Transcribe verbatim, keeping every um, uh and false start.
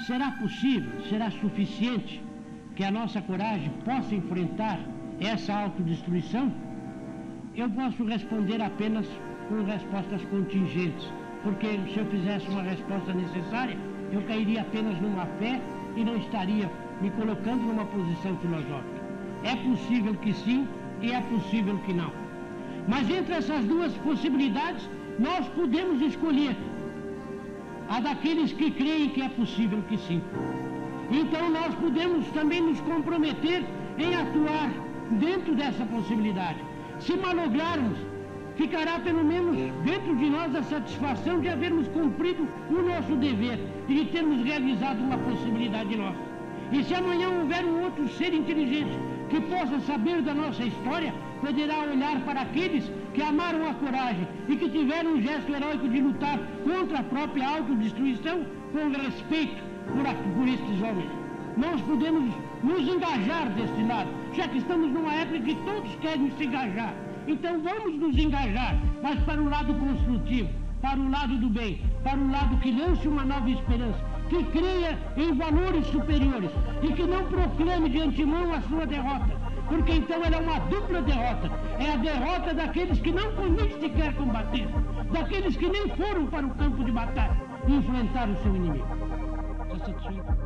será possível, será suficiente que a nossa coragem possa enfrentar essa autodestruição? Eu posso responder apenas com respostas contingentes, porque se eu fizesse uma resposta necessária, eu cairia apenas numa fé e não estaria me colocando numa posição filosófica. É possível que sim e é possível que não. Mas entre essas duas possibilidades, nós podemos escolher a daqueles que creem que é possível que sim. Então nós podemos também nos comprometer em atuar dentro dessa possibilidade. Se malograrmos, ficará pelo menos dentro de nós a satisfação de havermos cumprido o nosso dever e de termos realizado uma possibilidade nossa. E se amanhã houver um outro ser inteligente que possa saber da nossa história, poderá olhar para aqueles que amaram a coragem e que tiveram um gesto heróico de lutar contra a própria autodestruição com respeito por, a, por estes homens. Nós podemos nos engajar deste lado, já que estamos numa época que todos querem se engajar. Então vamos nos engajar, mas para o lado construtivo, para o lado do bem, para o lado que lance uma nova esperança, que creia em valores superiores e que não proclame de antemão a sua derrota, porque então ela é uma dupla derrota. É a derrota daqueles que não conhecem sequer combater, daqueles que nem foram para o campo de batalha e enfrentar o seu inimigo. Está satisfeito?